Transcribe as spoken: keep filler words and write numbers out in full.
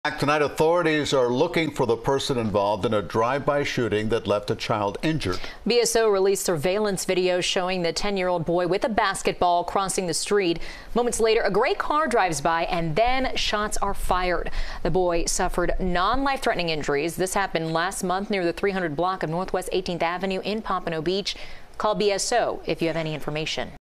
Tonight, authorities are looking for the person involved in a drive-by shooting that left a child injured. B S O released surveillance video showing the ten-year-old boy with a basketball crossing the street. Moments later, a gray car drives by and then shots are fired. The boy suffered non-life-threatening injuries. This happened last month near the three hundred block of Northwest eighteenth Avenue in Pompano Beach. Call B S O if you have any information.